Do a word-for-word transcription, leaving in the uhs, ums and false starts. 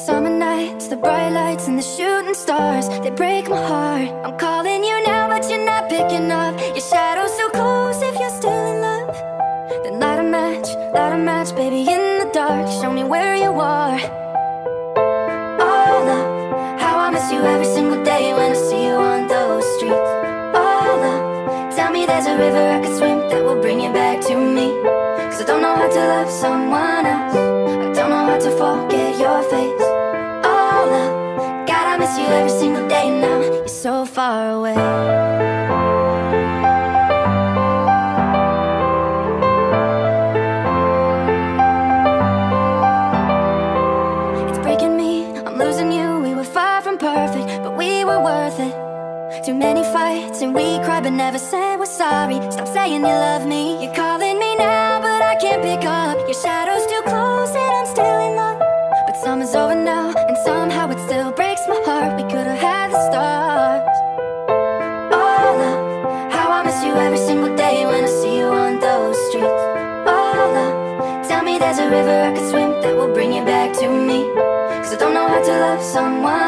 Summer nights, the bright lights and the shooting stars, they break my heart. I'm calling you now, but you're not picking up. Your shadow's so close if you're still in love. Then light a match, light a match, baby, in the dark. Show me where you are. Oh, love, how I miss you every single day when I see you on those streets. Oh, love, tell me there's a river I could swim that will bring you back to me. Cause I don't know how to love someone else, I don't know how to forget your face. Oh, love, God, I miss you every single day now. You're so far away. Perfect, but we were worth it. Too many fights and we cried but never said we're sorry. Stop saying you love me. You're calling me now but I can't pick up. Your shadow's too close and I'm still in love. But summer's over now and somehow it still breaks my heart. We could've had the stars. Oh, love, how I miss you every single day when I see you on those streets. Oh, love, tell me there's a river I could swim that will bring you back to me. Cause I don't know how to love someone